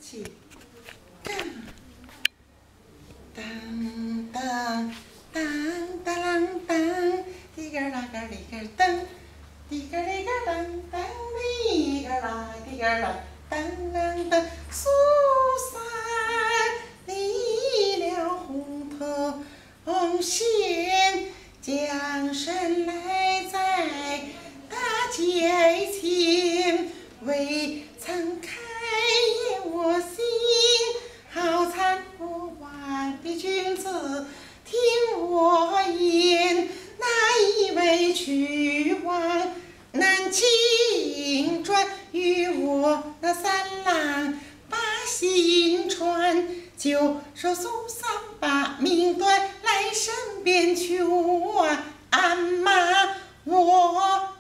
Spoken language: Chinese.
起。当当当当啷当，滴个啦个哩个当，滴个哩个当当哩个啦滴个啦当啷当，苏三离了红头线，将身来在大街前，未曾开言我心，好惨不忘的君子，听我言，那一位去往南京转，与我那三郎把心传，就说苏三把命断，来身边求俺妈我。